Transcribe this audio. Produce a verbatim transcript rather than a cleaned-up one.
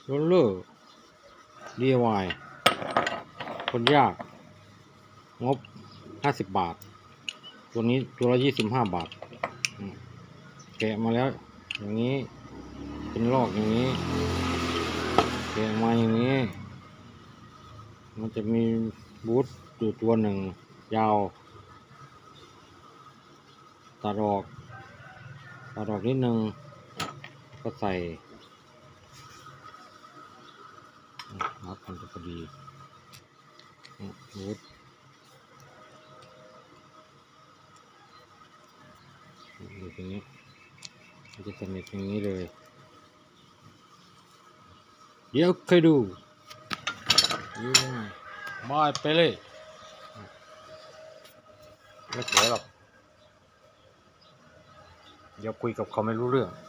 โรลเลอร์ ดี ไอ วาย คนยากงบห้าสิบบาทตัวนี้ตัวละยี่สิบห้าบาทแกะมาแล้วอย่างนี้เป็นลอกอย่างนี้แกะมาอย่างนี้มันจะมีบูทอยู่ตัวหนึ่งยาวตัดออกตัดออกนิดนึงก็ใส่นับมันจะพอดีบูทดูตรงนี้มันจะสนิทอย่างนี้เลยเดี๋ยวเคยดูดูยังไงมาไปเลยไม่สวยหรอกเดี๋ยวคุยกับเขาไม่รู้เรื่อง